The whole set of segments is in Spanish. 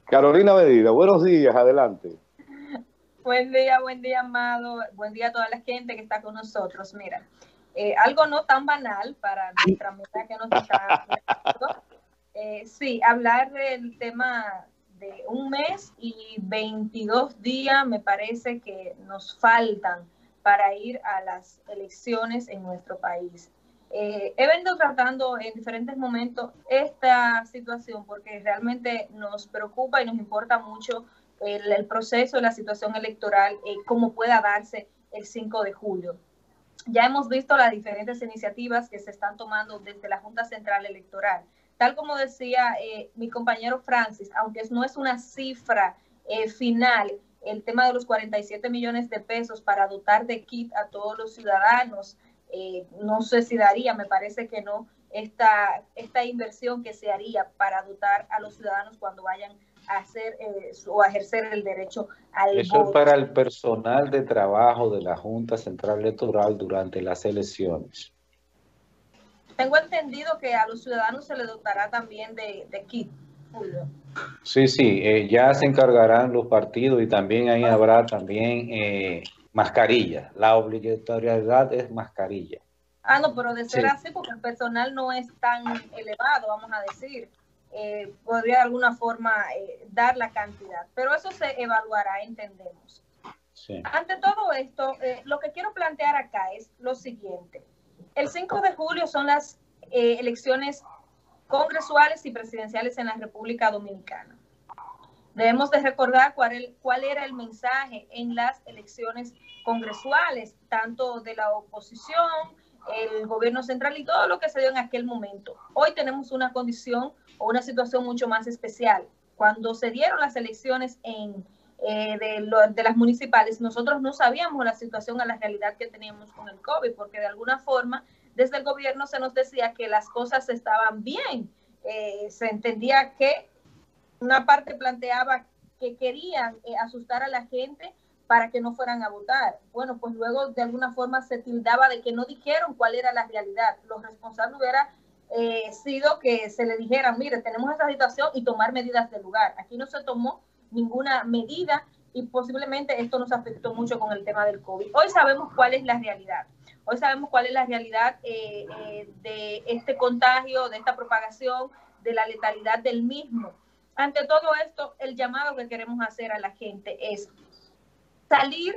Carolina Medina, buenos días, adelante. Buen día, Amado. Buen día a toda la gente que está con nosotros. Mira, algo no tan banal para nuestra amiga que nos está viendo. Sí, hablar del tema de un mes y 22 días me parece que nos faltan para ir a las elecciones en nuestro país. He venido tratando en diferentes momentos esta situación porque realmente nos preocupa y nos importa mucho el proceso, la situación electoral, cómo pueda darse el 5 de julio. Ya hemos visto las diferentes iniciativas que se están tomando desde la Junta Central Electoral. Tal como decía mi compañero Francis, aunque no es una cifra final, el tema de los 47 millones de pesos para dotar de kit a todos los ciudadanos, no sé si daría, me parece que no, esta inversión que se haría para dotar a los ciudadanos cuando vayan a hacer o a ejercer el derecho al Eso es voto. para el personal de trabajo de la Junta Central Electoral durante las elecciones. Tengo entendido que a los ciudadanos se les dotará también de kit, Julio. Sí, sí, ya se encargarán los partidos y también ahí habrá también mascarilla. La obligatoriedad es mascarilla. Ah, no, pero de ser Sí. así, porque el personal no es tan elevado, vamos a decir, podría de alguna forma dar la cantidad, pero eso se evaluará, entendemos. Sí. Ante todo esto, lo que quiero plantear acá es lo siguiente. El 5 de julio son las elecciones congresuales y presidenciales en la República Dominicana. Debemos de recordar cuál era el mensaje en las elecciones congresuales, tanto de la oposición, el gobierno central y todo lo que se dio en aquel momento. Hoy tenemos una condición o una situación mucho más especial. Cuando se dieron las elecciones de las municipales, nosotros no sabíamos la situación a la realidad que teníamos con el COVID, porque de alguna forma desde el gobierno se nos decía que las cosas estaban bien. Se entendía que una parte planteaba que querían asustar a la gente para que no fueran a votar. Bueno, pues luego de alguna forma se tildaba de que no dijeron cuál era la realidad. Lo responsable hubiera sido que se le dijeran, mire, tenemos esta situación y tomar medidas de lugar. Aquí no se tomó ninguna medida y posiblemente esto nos afectó mucho con el tema del COVID. Hoy sabemos cuál es la realidad. Hoy sabemos cuál es la realidad de este contagio, de esta propagación, de la letalidad del mismo. Ante todo esto, el llamado que queremos hacer a la gente es salir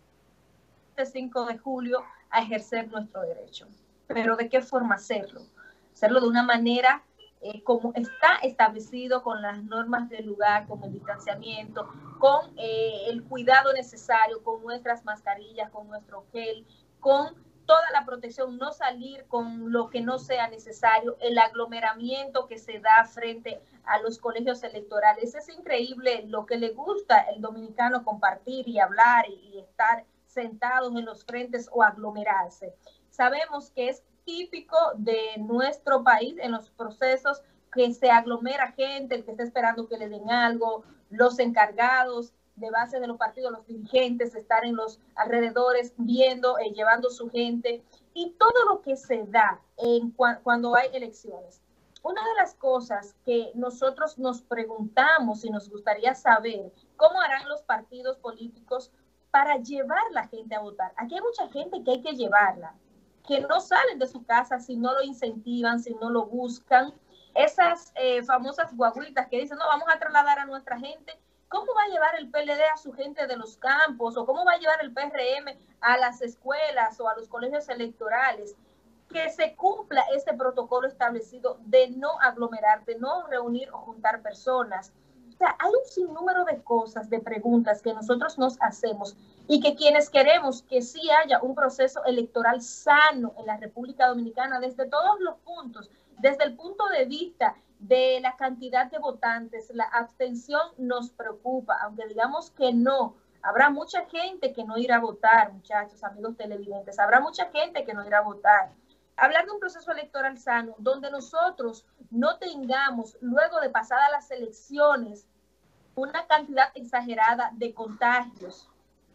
este 5 de julio a ejercer nuestro derecho. Pero ¿de qué forma hacerlo? Hacerlo de una manera como está establecido, con las normas del lugar, con el distanciamiento, con el cuidado necesario, con nuestras mascarillas, con nuestro gel, con toda la protección, no salir con lo que no sea necesario, el aglomeramiento que se da frente a los colegios electorales. Es increíble lo que le gusta el dominicano compartir y hablar y estar sentados en los frentes o aglomerarse. Sabemos que es típico de nuestro país en los procesos que se aglomera gente, el que está esperando que le den algo, los encargados de base de los partidos, los dirigentes, estar en los alrededores viendo, llevando su gente y todo lo que se da cuando hay elecciones. Una de las cosas que nosotros nos preguntamos y nos gustaría saber, ¿cómo harán los partidos políticos para llevar la gente a votar? Aquí hay mucha gente que hay que llevarla, que no salen de su casa si no lo incentivan, si no lo buscan. Esas famosas guaguitas que dicen, no, vamos a trasladar a nuestra gente. ¿Cómo va a llevar el PLD a su gente de los campos? ¿O cómo va a llevar el PRM a las escuelas o a los colegios electorales? Que se cumpla ese protocolo establecido de no aglomerar, de no reunir o juntar personas. O sea, hay un sinnúmero de cosas, de preguntas que nosotros nos hacemos y que quienes queremos que sí haya un proceso electoral sano en la República Dominicana desde todos los puntos, desde el punto de vista de la cantidad de votantes, la abstención nos preocupa, aunque digamos que no, habrá mucha gente que no irá a votar, muchachos, amigos televidentes, habrá mucha gente que no irá a votar. Hablar de un proceso electoral sano, donde nosotros no tengamos, luego de pasadas las elecciones, una cantidad exagerada de contagios,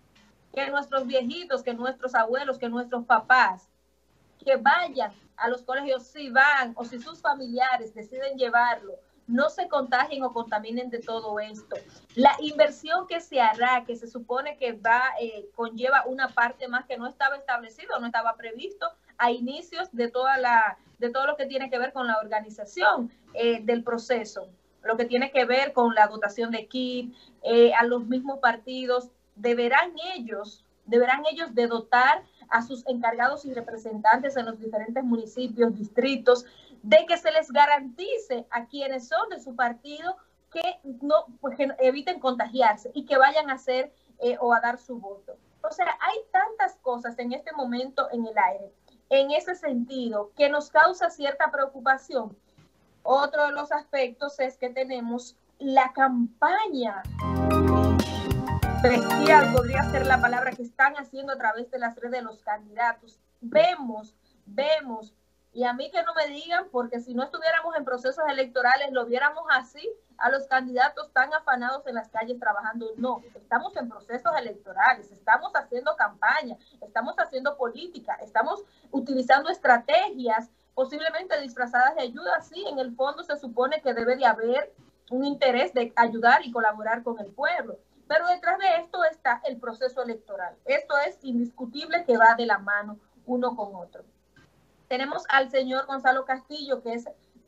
que nuestros viejitos, que nuestros abuelos, que nuestros papás, que vayan a los colegios si van o si sus familiares deciden llevarlo, no se contagien o contaminen de todo esto. La inversión que se hará, que se supone que conlleva una parte más que no estaba establecido, no estaba previsto a inicios de todo lo que tiene que ver con la organización del proceso, lo que tiene que ver con la dotación de kit, a los mismos partidos, deberán ellos de dotar a sus encargados y representantes en los diferentes municipios, distritos, de que se les garantice a quienes son de su partido que eviten contagiarse y que vayan a hacer o a dar su voto. O sea, hay tantas cosas en este momento en el aire, en ese sentido, que nos causa cierta preocupación. Otro de los aspectos es que tenemos la campaña bestial, podría ser la palabra, que están haciendo a través de las redes de los candidatos. Vemos, y a mí que no me digan, porque si no estuviéramos en procesos electorales, lo viéramos así, a los candidatos tan afanados en las calles trabajando. No, estamos en procesos electorales, estamos haciendo campaña, estamos haciendo política, estamos utilizando estrategias posiblemente disfrazadas de ayuda. Sí, en el fondo se supone que debe de haber un interés de ayudar y colaborar con el pueblo. Pero detrás de esto está el proceso electoral. Esto es indiscutible que va de la mano uno con otro. Tenemos al señor Gonzalo Castillo, que es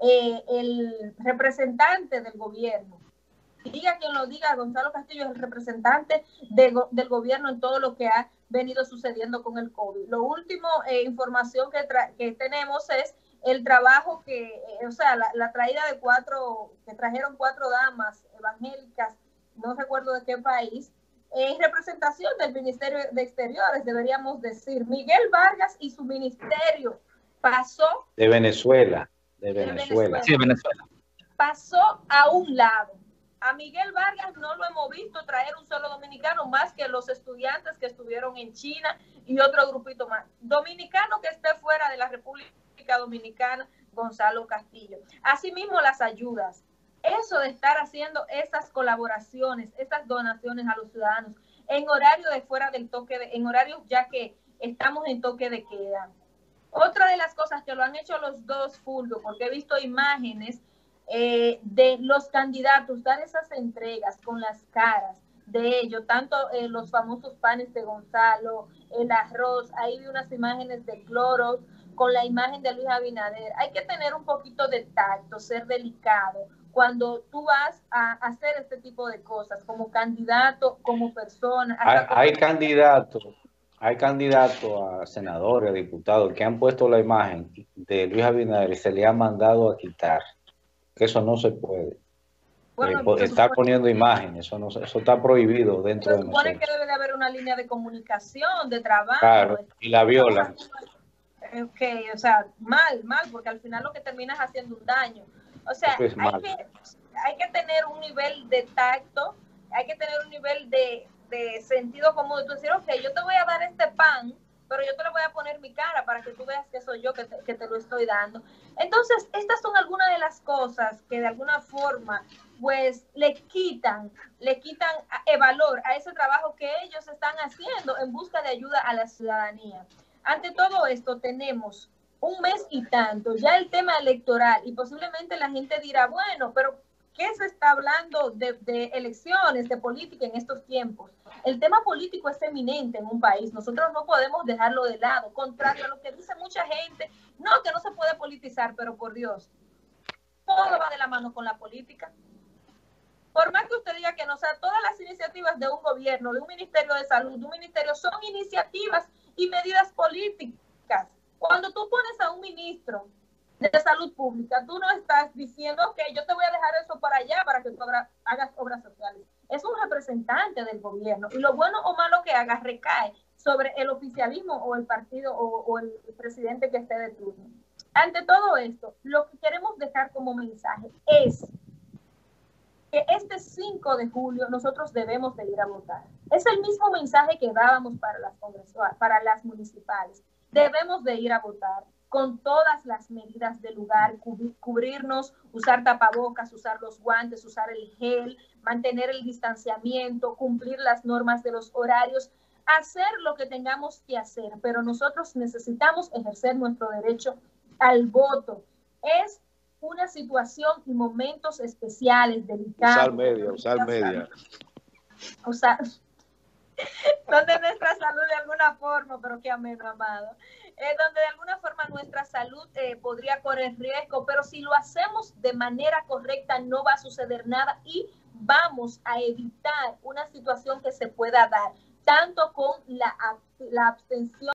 el representante del gobierno. Diga quien lo diga, Gonzalo Castillo es el representante del gobierno en todo lo que ha venido sucediendo con el COVID. Lo último, información que tenemos es el trabajo la traída de que trajeron 4 damas evangélicas, no recuerdo de qué país, en representación del Ministerio de Exteriores, deberíamos decir. Miguel Vargas y su ministerio pasó... De Venezuela. Sí, de Venezuela. Pasó a un lado. A Miguel Vargas no lo hemos visto traer un solo dominicano, más que los estudiantes que estuvieron en China y otro grupito más. Dominicano que esté fuera de la República Dominicana, Gonzalo Castillo. Asimismo, las ayudas. Eso de estar haciendo esas colaboraciones, esas donaciones a los ciudadanos en horario de fuera del en horarios ya que estamos en toque de queda. Otra de las cosas que lo han hecho los dos, Fulvio, porque he visto imágenes de los candidatos dar esas entregas con las caras de ellos, tanto los famosos panes de Gonzalo, el arroz, ahí vi unas imágenes de Clorox con la imagen de Luis Abinader. Hay que tener un poquito de tacto, ser delicado cuando tú vas a hacer este tipo de cosas, como candidato, como persona. Hay candidatos a senadores, a diputados, que han puesto la imagen de Luis Abinader y se le ha mandado a quitar. Que eso no se puede. Bueno, está poniendo imágenes, eso está prohibido dentro de nosotros. Se supone que debe de haber una línea de comunicación, de trabajo. Claro, y la violan. Ok, o sea, mal, porque al final lo que termina es haciendo un daño. O sea, hay que tener un nivel de tacto, hay que tener un nivel de sentido común, de tú decir, ok, yo te voy a dar este pan, pero yo te le voy a poner mi cara para que tú veas que soy yo que te lo estoy dando. Entonces, estas son algunas de las cosas que de alguna forma, pues, le quitan valor a ese trabajo que ellos están haciendo en busca de ayuda a la ciudadanía. Ante todo esto, tenemos un mes y tanto, ya el tema electoral, y posiblemente la gente dirá, bueno, pero ¿qué se está hablando de elecciones, de política en estos tiempos? El tema político es eminente en un país, nosotros no podemos dejarlo de lado, contrario a lo que dice mucha gente, no, que no se puede politizar, pero por Dios, todo va de la mano con la política. Por más que usted diga que no, o sea, todas las iniciativas de un gobierno, de un ministerio de salud, de un ministerio, son iniciativas y medidas políticas. Cuando tú pones a un ministro de salud pública, tú no estás diciendo, ok, yo te voy a dejar eso para allá para que tú hagas obras sociales. Es un representante del gobierno y lo bueno o malo que haga recae sobre el oficialismo o el partido o el presidente que esté de turno. Ante todo esto, lo que queremos dejar como mensaje es que este 5 de julio nosotros debemos de ir a votar. Es el mismo mensaje que dábamos para las municipales. Debemos de ir a votar con todas las medidas del lugar, cubrirnos, usar tapabocas, usar los guantes, usar el gel, mantener el distanciamiento, cumplir las normas de los horarios, hacer lo que tengamos que hacer, pero nosotros necesitamos ejercer nuestro derecho al voto. Es una situación y momentos especiales, delicados. Usar media. Donde nuestra salud de alguna forma, pero qué ameno, amado, donde de alguna forma nuestra salud podría correr riesgo, pero si lo hacemos de manera correcta no va a suceder nada y vamos a evitar una situación que se pueda dar, tanto con la abstención